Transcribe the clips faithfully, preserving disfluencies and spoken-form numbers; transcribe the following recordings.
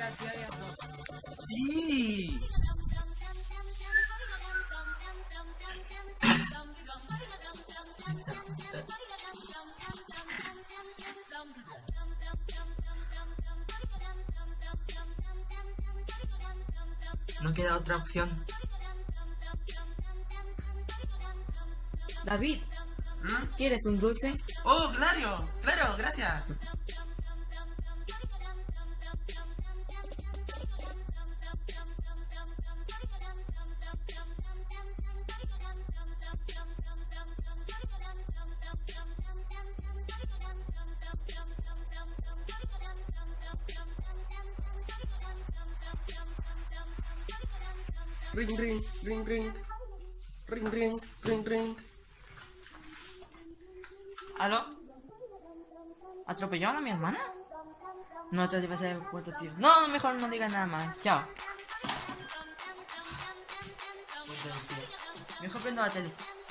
a tirar ellas dos. Sí. No queda otra opción. David, ¿Mm? ¿quieres un dulce? Oh, claro, claro, gracias. Ring, ring, ring, ring. Ring, ring, ring, ring. ¿Aló? ¿Atropellaron a mi hermana? No, te debe ser el cuarto tío. No, mejor no digas nada más. Chao. Mejor prendo la tele.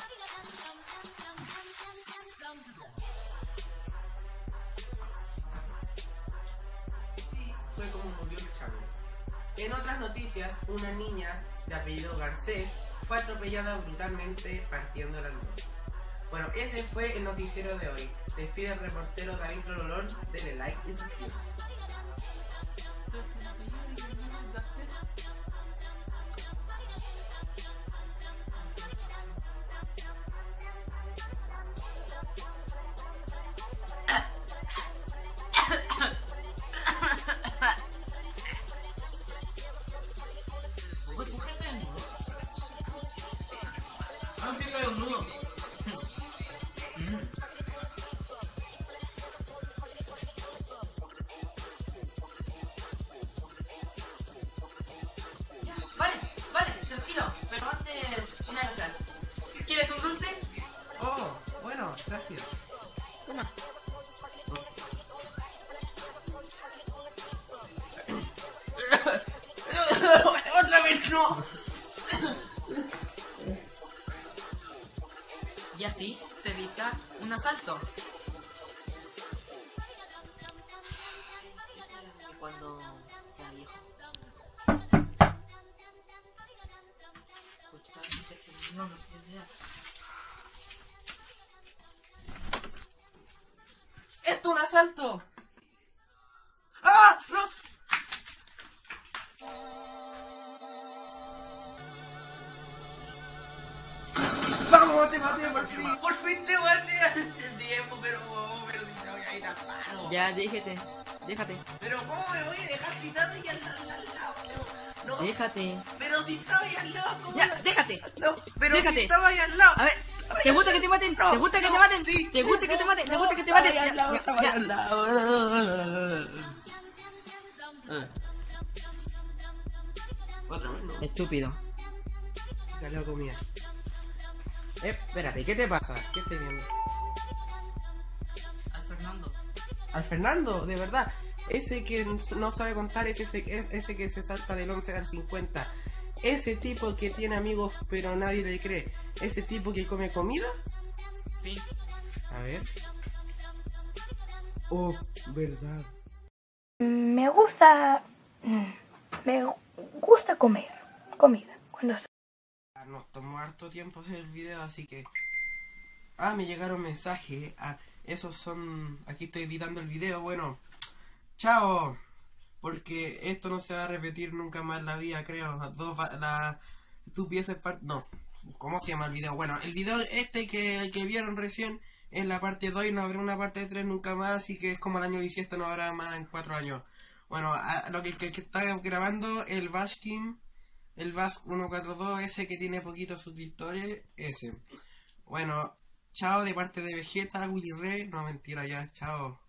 Sí, fue como murió el chavo. En otras noticias, una niña de apellido Garcés fue atropellada brutalmente partiendo la luz. Bueno, ese fue el noticiero de hoy. Se despide el reportero David Trololón. Denle like y suscríbase. Vale, vale, tranquilo. Pero antes, una cosa. ¿Quieres un dulce? Oh, bueno, gracias. Toma. ¡Otra vez no! Y así se evita un asalto. Cuando sea viejo. No, no, que sea. ¡Esto es un asalto! ¡Ah! ¡No! ¡Vamos, te maté por fin! ¡Por fin te maté hace tiempo! Pero, oh, pero si te voy a ir a palo. Ya, déjate, déjate, Pero, ¿cómo me voy a dejar si estaba ahí al lado? Al lado? No, no. déjate. Pero si estaba ahí al lado, ¿cómo? Ya, la- déjate. No, pero Déjate. si estaba ahí al lado. A ver, ¿te gusta que te maten? No, ¿Te gusta que no, te maten? sí, ¿Te sí, gusta que te no, maten? ¿Te no, gusta que te estaba maten? ahí al Ya, lado, ya, estaba ahí ya. al lado. Ah. Otra vez, no. Estúpido. Ya lo comía. Eh, espérate, ¿qué te pasa? ¿Qué estoy viendo? Al Fernando. Al Fernando, de verdad. Ese que no sabe contar es ese, es ese que se salta del once al cincuenta. Ese tipo que tiene amigos pero nadie le cree. Ese tipo que come comida. Sí. A ver. Oh, verdad. Me gusta. Me gusta comer comida. Cuando Nos tomó harto tiempo hacer el video, así que... Ah, me llegaron mensajes. Ah, esos son... Aquí estoy editando el video. Bueno, chao. Porque esto no se va a repetir nunca más en la vida, creo. Las dos... va- La estupidez parte... No. ¿Cómo se llama el video? Bueno, el video este que, que vieron recién es la parte dos y no habrá una parte tres nunca más, así que es como el año bisiesto, no habrá más en cuatro años. Bueno, a, lo que, que, que está grabando el Bashkim, el Bask ciento cuarenta y dos, ese que tiene poquitos suscriptores, ese. Bueno, chao de parte de Vegeta, Willy Re, no mentira ya, chao.